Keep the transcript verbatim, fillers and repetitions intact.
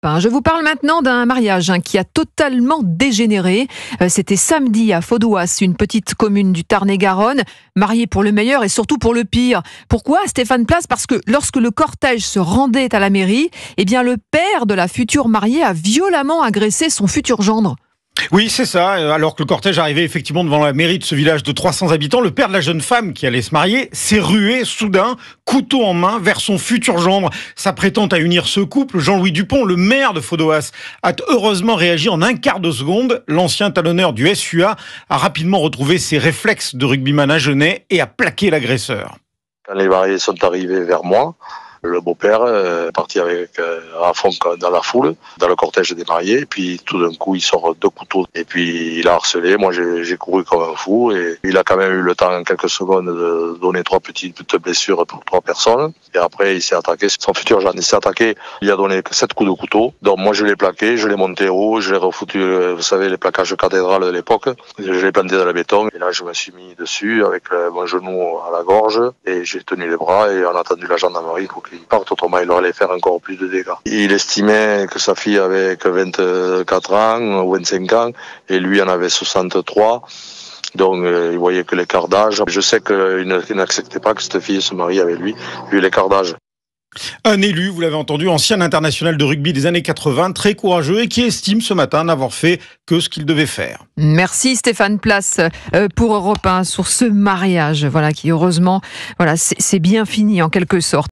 un. Je vous parle maintenant d'un mariage hein, qui a totalement dégénéré. Euh, C'était samedi à Faudoas, une petite commune du Tarn-et-Garonne, mariés pour le meilleur et surtout pour le pire. Pourquoi, Stéphane Place? Parce que lorsque le cortège se rendait à la mairie, eh bien le père de la future mariée a violemment agressé son futur gendre. Oui, c'est ça. Alors que le cortège arrivait effectivement devant la mairie de ce village de trois cents habitants, le père de la jeune femme qui allait se marier s'est rué soudain, couteau en main, vers son futur gendre. S'apprêtant à unir ce couple, Jean-Louis Dupont, le maire de Faudoas, a heureusement réagi en un quart de seconde. L'ancien talonneur du S U A a rapidement retrouvé ses réflexes de rugbyman agenais et a plaqué l'agresseur. Quand les mariés sont arrivés vers moi, le beau-père est parti avec euh, à fond dans la foule, dans le cortège des mariés, et puis tout d'un coup il sort deux couteaux et puis il a harcelé. Moi j'ai, j'ai couru comme un fou et il a quand même eu le temps en quelques secondes de donner trois petites blessures pour trois personnes. Et après il s'est attaqué, son futur gendre il s'est attaqué, il a donné sept coups de couteau. Donc moi je l'ai plaqué, je l'ai monté haut, je l'ai refoutu, vous savez les plaquages cathédrales de l'époque, je l'ai planté dans le béton et là je me suis mis dessus avec mon genou à la gorge et j'ai tenu les bras et on a attendu la gendarmerie pour qu'il parte, autrement il aurait faire encore plus de dégâts. Il estimait que sa fille avait que vingt-quatre ans ou vingt-cinq ans et lui en avait soixante-trois. Donc euh, il voyait que l'écart d'âge. Je sais qu'il n'acceptait pas que cette fille se marie avec lui, vu l'écart d'âge. Un élu, vous l'avez entendu, ancien international de rugby des années quatre-vingts, très courageux et qui estime ce matin n'avoir fait que ce qu'il devait faire. Merci Stéphane Place euh, pour Europe un sur ce mariage, voilà qui heureusement, voilà c'est, c'est bien fini en quelque sorte.